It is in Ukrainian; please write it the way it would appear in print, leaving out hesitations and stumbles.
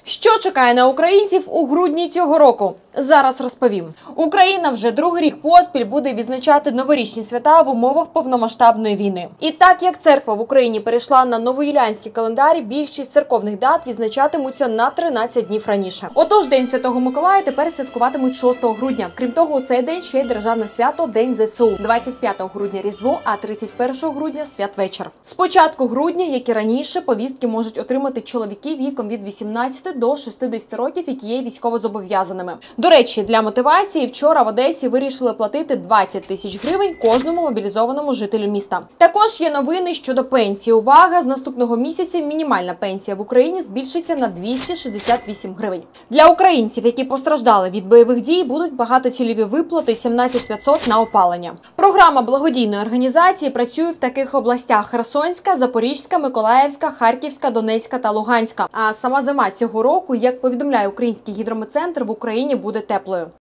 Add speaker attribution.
Speaker 1: Що чекає на українців у грудні цього року? Зараз розповім. Україна вже другий рік поспіль буде відзначати новорічні свята в умовах повномасштабної війни. І так як церква в Україні перейшла на новоюліанський календар, більшість церковних дат відзначатимуться на 13 днів раніше. Отож, День Святого Миколая тепер святкуватимуть 6 грудня. Крім того, у цей день ще й державне свято – День ЗСУ. 25 грудня – Різдво, а 31 грудня – святвечір. З початку грудня, як і раніше, повістки можуть отримати чоловіки віком від 18 до 60 років, які є військовозобов'язаними. До речі, для мотивації вчора в Одесі вирішили платити 20 тисяч гривень кожному мобілізованому жителю міста. Також є новини щодо пенсії. Увага! З наступного місяця мінімальна пенсія в Україні збільшиться на 268 гривень. Для українців, які постраждали від бойових дій, будуть багатоцільові виплати 17 500 на опалення. Програма благодійної організації працює в таких областях: Херсонська, Запорізька, Миколаївська, Харківська, Донецька та Луганська. А сама зима цього року, як повідомляє Український гідрометцентр, в Україні буде теплою.